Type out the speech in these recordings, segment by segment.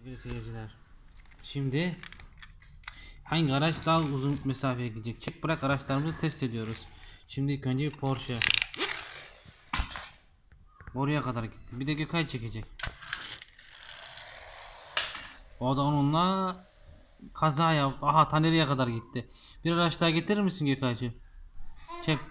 Sevgili seyirciler, şimdi hangi araç daha uzun mesafeye gidecek? Çek bırak araçlarımızı test ediyoruz. Şimdi ilk önce bir Porsche. Oraya kadar gitti. Bir de Gökay çekecek. O da onunla kaza yaptı. Aha, ta nereye kadar gitti? Bir araç daha getirir misin Gökaycığım? Evet. Çek.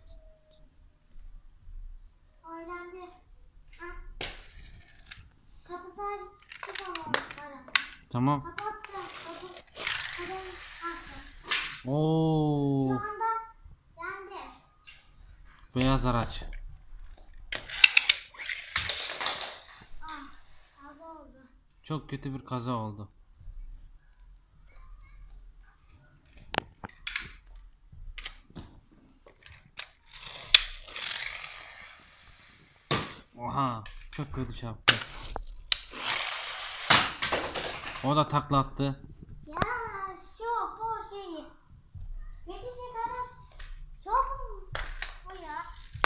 Öğrendi. Ha. Kapısı açık. Tamam. Kapattı. Kapıyı açtı. Oo, Şu anda yendi. beyaz araç. Ah, kaza oldu. Çok kötü bir kaza oldu. Oha, çok kötü çarptı. O da takla attı. Ya şu Porsche'yi. Geçecek araç yok mu? O ya.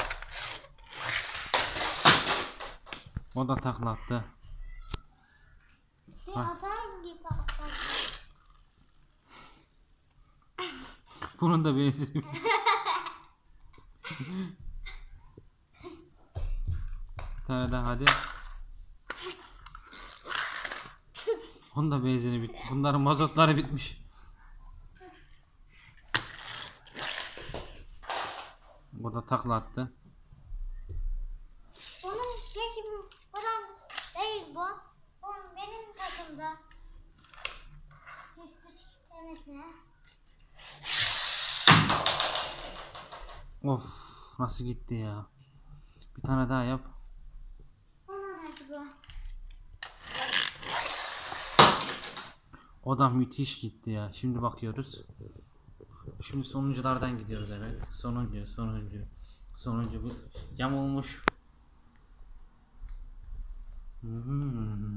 O da takla attı. Bir Ha. atar gibi patladı. Bunun da benzeri. Bir tane daha hadi. Onun da benzini bitti. Bunların mazotları bitmiş. Bu da takla attı. Onun çekimi falan değil bu. Bu benim takımda. Pislik demesine. Of, nasıl gitti ya. Bir tane daha yap. Onun aracı bu. O da müthiş gitti ya. Şimdi bakıyoruz. Şimdi sonunculardan gidiyoruz, evet. Sonuncu bu yamulmuş.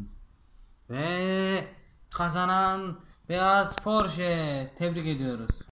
Ve kazanan beyaz Porsche. Tebrik ediyoruz.